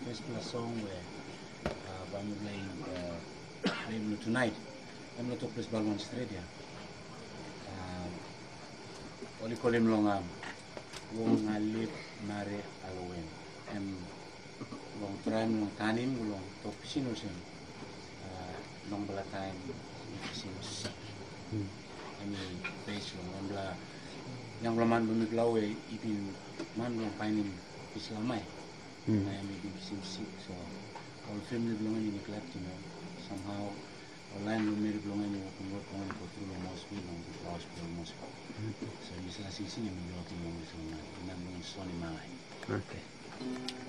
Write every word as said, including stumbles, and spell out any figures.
gospel song where uh, I'm playing uh, playing tonight. I'm not place Balwan Australia. Um, Oli kolim longam, wong ngalip nare alwen. Em long tram long tanim long top sinusin. Long bela time sinus. Ini face long long bela yang belaman bumi belawe ipin man long painin islamai. I am ipin sinus so all family belong in the club, you know. Somehow online bumi belong in the convert point for through the mosque long the cross for mosque. So this is a sisi yang belong in the mosque. Ini belong Sony Malay. Okay.